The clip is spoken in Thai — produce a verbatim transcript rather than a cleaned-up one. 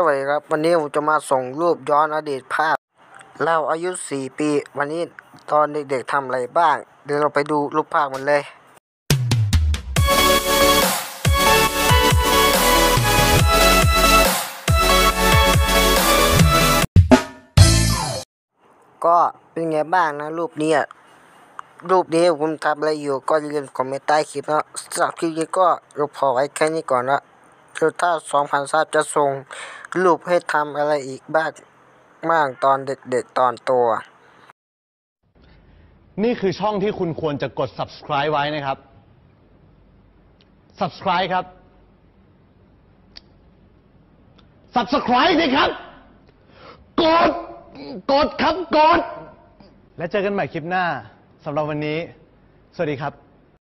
สวัสดีครับวันนี้ผมจะมาส่งรูปย้อนอดีตภาพเราอายุสี่ปีวันนี้ตอนเด็กๆทำอะไรบ้างเดี๋ยวเราไปดูรูปภาพมันเลยก็เป็นไงบ้างนะรูปนี้รูปนี้ผมทำอะไรอยู่ก็อย่าลืมคอมเมนต์ใต้คลิปนะสำหรับคลิปนี้ก็เราพอไว้แค่นี้ก่อนนะคือถ้าสองพันซับจะส่งรูปให้ทำอะไรอีกบ้างบ้างตอนเด็กๆตอนโตนี่คือช่องที่คุณควรจะกด subscribe ไว้นะครับ subscribe ครับ subscribe สิครับ กด กดครับ กด และเจอกันใหม่คลิปหน้าสำหรับวันนี้ สวัสดีครับ